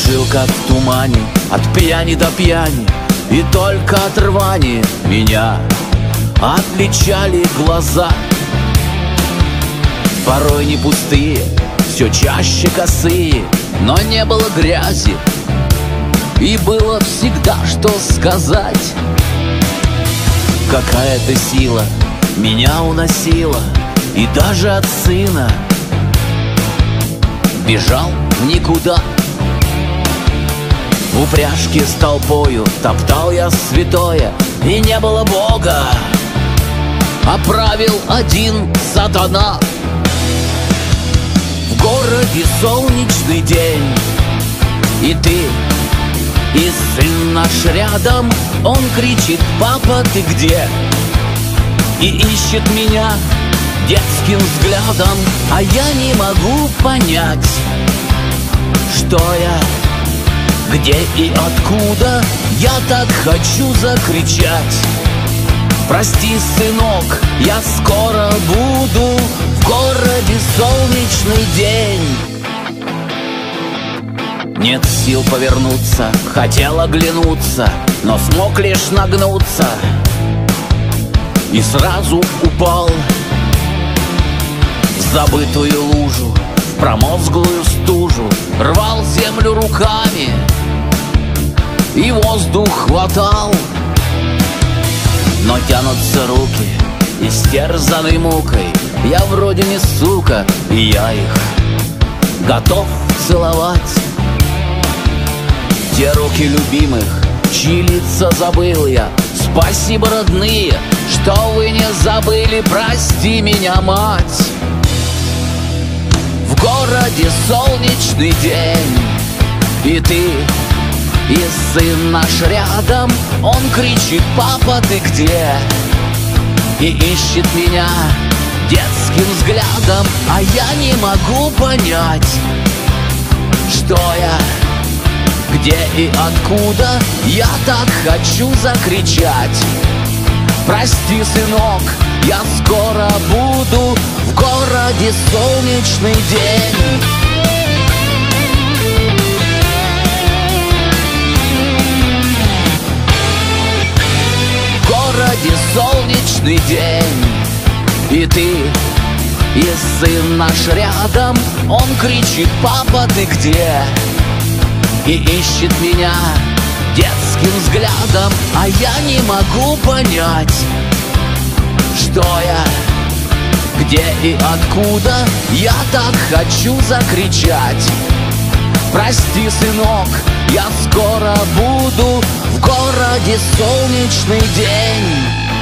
жил как в тумане, от пьяни до пьяни, и только от рвани меня отличали глаза. Порой не пустые, все чаще косые, но не было грязи, и было всегда что сказать. Какая-то сила меня уносила, и даже от сына бежал в никуда. В упряжке с толпою топтал я святое, и не было Бога, а правил один сатана. В городе солнечный день, и ты, и сын наш рядом. Он кричит: папа, ты где? И ищет меня детским взглядом, а я не могу понять, что я, где и откуда. Я так хочу закричать: прости, сынок, я скоро буду. В городе солнечный день. Нет сил повернуться, хотел оглянуться, но смог лишь нагнуться и сразу упал в забытую лужу, в промозглую стужу. Рвал землю руками и воздух хватал, но тянутся руки, истерзанной мукой. Я вроде не сука, и я их готов целовать. Те руки любимых, чьи лица забыл я. Спасибо, родные, что вы не забыли. Прости меня, мать. В городе солнечный день, и ты, и сын наш рядом. Он кричит: папа, ты где? И ищет меня детским взглядом, а я не могу понять, что я, где и откуда. Я так хочу закричать: прости, сынок, я скоро буду. В городе солнечный день. В городе солнечный день, и ты, и сын наш рядом. Он кричит: папа, ты где? И ищет меня детским взглядом, а я не могу понять, что я, где и откуда. Я так хочу закричать: прости, сынок, я скоро буду. В городе солнечный день.